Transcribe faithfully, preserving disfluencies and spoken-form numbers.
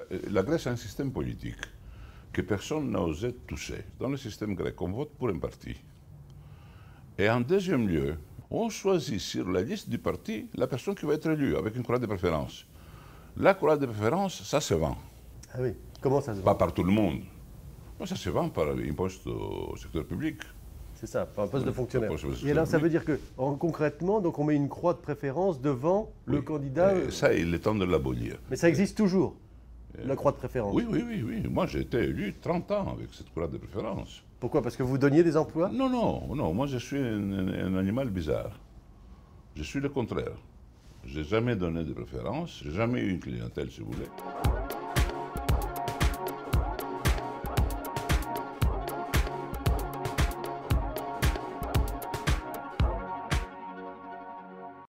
la Grèce a un système politique que personne n'a osé toucher. Dans le système grec, on vote pour un parti. Et en deuxième lieu, on choisit sur la liste du parti la personne qui va être élue, avec une croix de préférence. La croix de préférence, ça se vend. Ah oui, comment ça se vend? Pas par tout le monde. Ça se vend par un poste au secteur public. C'est ça, par un poste de fonctionnaire. Poste de Et fonctionnaire, alors, ça oui. veut dire que, en, concrètement, donc on met une croix de préférence devant le Oui. candidat. Et ça, il est temps de l'abolir. Mais ça existe toujours, la croix de préférence. Oui, oui, oui, oui. Moi, j'ai été élu trente ans avec cette croix de préférence. Pourquoi? Parce que vous donniez des emplois? Non, non, non. Moi, je suis un, un animal bizarre. Je suis le contraire. J'ai jamais donné de préférence. J'ai jamais eu une clientèle, si vous voulez.